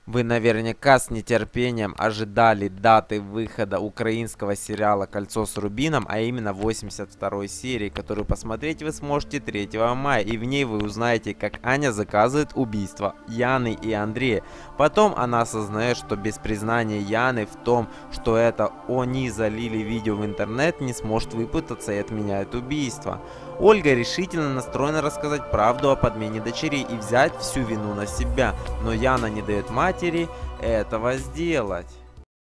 Вы наверняка с нетерпением ожидали даты выхода украинского сериала «Кольцо с Рубином», а именно 82-й серии, которую посмотреть вы сможете 3 мая, и в ней вы узнаете, как Аня заказывает убийство Яны и Андрея. Потом она осознает, что без признания Яны в том, что это они залили видео в интернет, не сможет выпутаться и отменяет убийство. Ольга решительно настроена рассказать правду о подмене дочерей и взять всю вину на себя, но Яна не дает матери этого сделать.